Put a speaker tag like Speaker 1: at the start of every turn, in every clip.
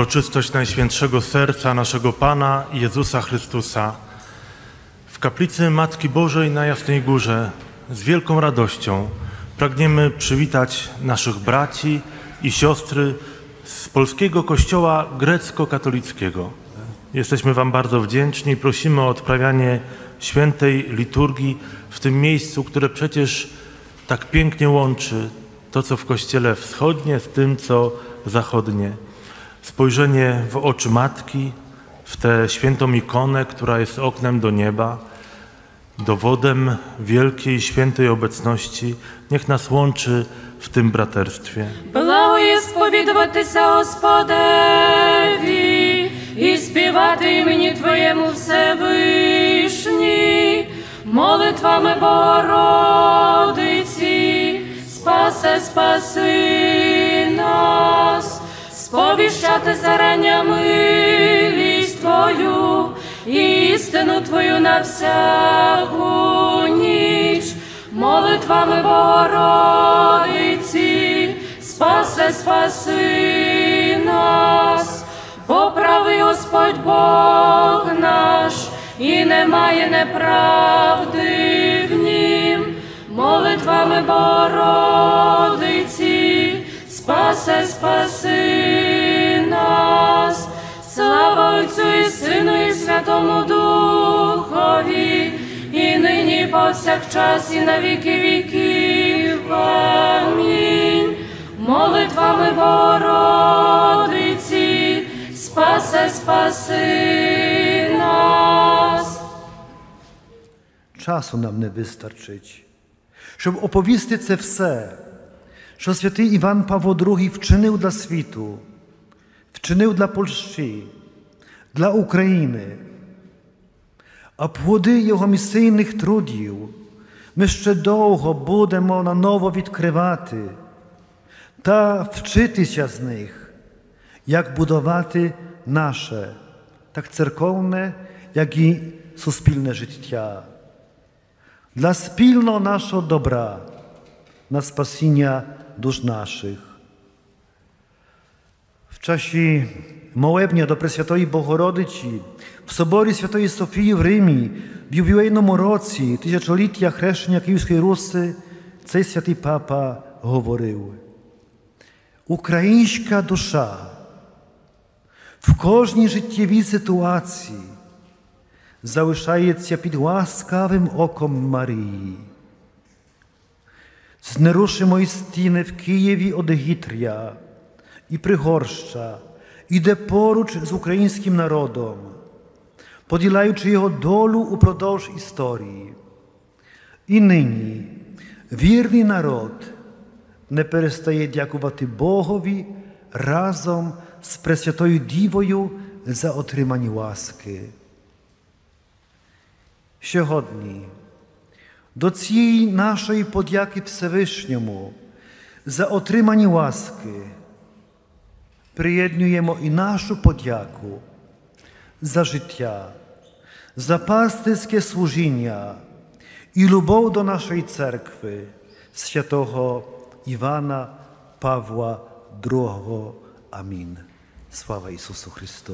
Speaker 1: uroczystość Najświętszego Serca naszego Pana Jezusa Chrystusa. W kaplicy Matki Bożej na Jasnej Górze z wielką radością pragniemy przywitać naszych braci i siostry z polskiego Kościoła grecko-katolickiego. Jesteśmy Wam bardzo wdzięczni i prosimy o odprawianie świętej liturgii w tym miejscu, które przecież tak pięknie łączy to, co w Kościele wschodnie, z tym, co zachodnie. Spojrzenie w oczy Matki, w tę świętą ikonę, która jest oknem do nieba, dowodem wielkiej, świętej obecności, niech nas łączy w tym braterstwie.
Speaker 2: Благає сповідуватися Господеві і співати імені Твоєму Всевишній, молитвами Богородиці, спаси, спаси нас, сповіщати зарання милість Твою, істину Твою на всяку ніч, молитвами Богородиці, спаси, спаси нас, бо правий Господь Бог наш, і немає неправди в нім, молитвами Богородиці, спаси, спаси нас, слава Отцю і Сину і Святому Духові, і нині, і повсякчас, і на віки віків. Амінь. Молитвами Богородиці, спаси, спаси нас.
Speaker 3: Часу нам не вистачить, щоб оповісти це все, що святий Іван Павло II вчинив для світу, вчинив для Польщі, для України. А плоди його місійних трудів ми ще довго будемо наново відкривати та вчитися з них, як будувати наше, так церковне, як і суспільне життя. Dla spilno naszego dobra, na spasienia dusz naszych. W czasie молебня до Пресвятої Богородиці в соборі Святої Софії в Римі в ювілейному році тисячоліття хрещення Київської Руси цей святий папа говорив: українська душа в кожній життєвій ситуації залишається під ласкавим оком Марії. З нерушимої стіни в Києві Одгітря і Пригорща іде поруч з українським народом, поділяючи його долю упродовж історії. І нині вірний народ не перестає дякувати Богові разом з Пресвятою Дівою за отримані ласки. Сьогодні до цієї нашої подяки Всевишньому за отримані ласки приєднуємо і нашу подяку за життя, за пастирське служіння і любов до нашої церкви святого Івана Павла II. Амінь. Слава Ісусу Христу!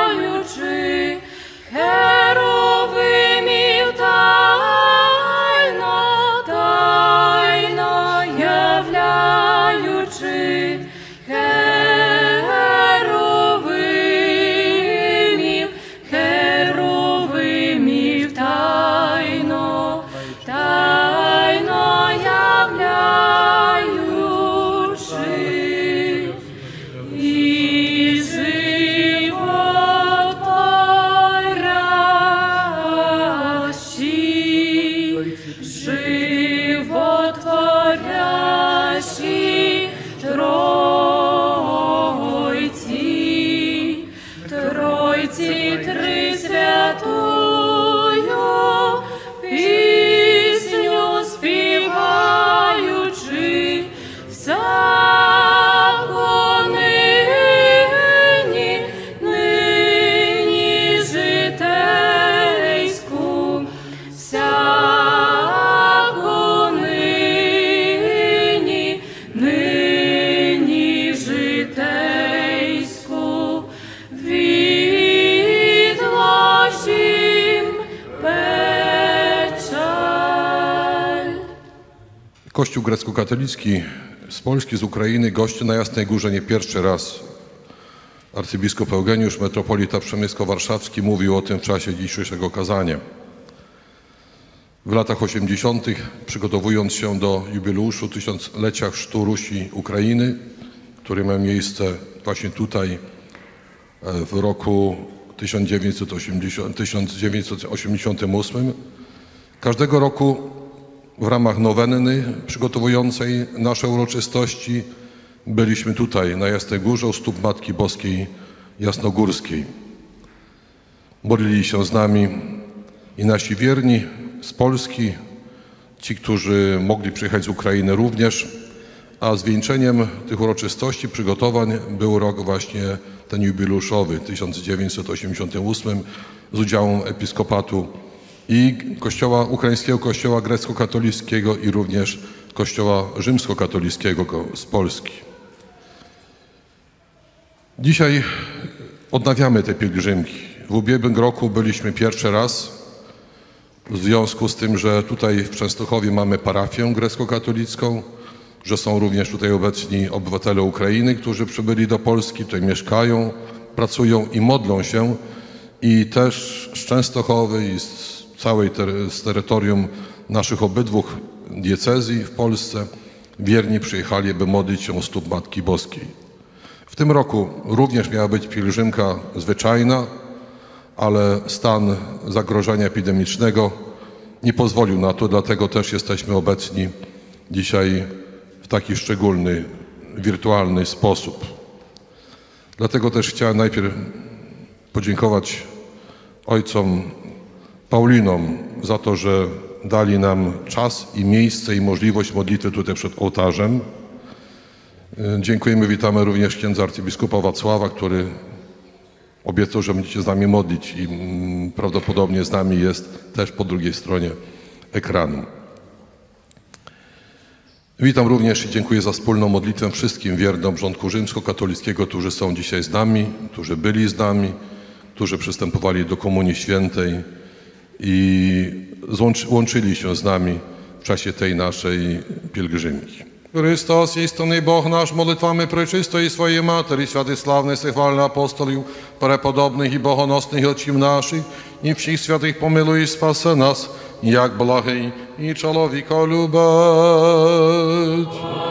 Speaker 2: Херовимів тайно
Speaker 4: Kościół grecko-katolicki z Polski, z Ukrainy gości na Jasnej Górze nie pierwszy raz. Arcybiskup Eugeniusz, metropolita przemysko-warszawski, mówił o tym w czasie dzisiejszego kazania. W latach 80., przygotowując się do jubileuszu tysiąclecia chrztu Rusi Ukrainy, który miał miejsce właśnie tutaj w roku 1988, każdego roku w ramach nowenny przygotowującej nasze uroczystości byliśmy tutaj na Jasnej Górze u stóp Matki Boskiej Jasnogórskiej. Modlili się z nami i nasi wierni z Polski, ci, którzy mogli przyjechać z Ukrainy również, a zwieńczeniem tych uroczystości, przygotowań był rok właśnie ten jubileuszowy, 1988, z udziałem episkopatu i ukraińskiego kościoła grecko-katolickiego i również kościoła rzymskokatolickiego z Polski. Dzisiaj odnawiamy te pielgrzymki. W ubiegłym roku byliśmy pierwszy raz, w związku z tym, że tutaj w Częstochowie mamy parafię grecko-katolicką, że są również tutaj obecni obywatele Ukrainy, którzy przybyli do Polski, tutaj mieszkają, pracują i modlą się. I też z Częstochowy i z terytorium naszych obydwu diecezji w Polsce wierni przyjechali, by modlić się u stóp Matki Boskiej. W tym roku również miała być pielgrzymka zwyczajna, ale stan zagrożenia epidemicznego nie pozwolił na to, dlatego też jesteśmy obecni dzisiaj w taki szczególny, wirtualny sposób. Dlatego też chciałem najpierw podziękować ojcom Paulinom za to, że dali nam czas i miejsce i możliwość modlitwy tutaj przed ołtarzem. Dziękujemy, witamy również księdza arcybiskupa Wacława, który obiecał, że będziecie z nami modlić i prawdopodobnie z nami jest też po drugiej stronie ekranu. Witam również i dziękuję za wspólną modlitwę wszystkim wiernym rządku rzymskokatolickiego, którzy są dzisiaj z nami, którzy byli z nami, którzy przystępowali do Komunii Świętej i łączyli się z nami w czasie tej naszej pielgrzymki. Chrystus, istotny Bóg nasz, modlitwami preczystої Своєї Матері, святих славних і хвальних апостолів, преподобних і богоносних отців наших, і всіх святих помилуй і спаси нас, як благий і чоловіка любить.